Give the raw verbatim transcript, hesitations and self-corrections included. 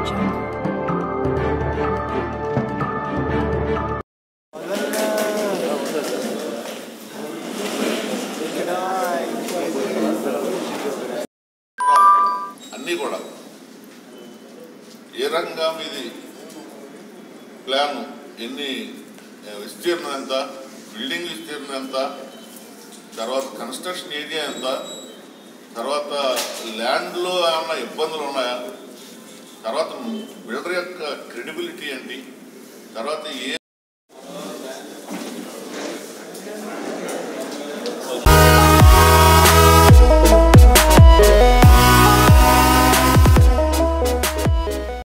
అన్నీ కూడా ఏ రకంగా మీది ప్లాన్, ఎన్ని విస్తీర్ణం ఎంత, బిల్డింగ్ విస్తీర్ణం ఎంత, తర్వాత కన్స్ట్రక్షన్ ఏరియా ఎంత, తర్వాత ల్యాండ్లో ఏమన్నా ఇబ్బందులు ఉన్నాయా, తర్వాత బిల్డర్ యొక్క క్రెడిబిలిటీ ఏంటి, తర్వాత ఏ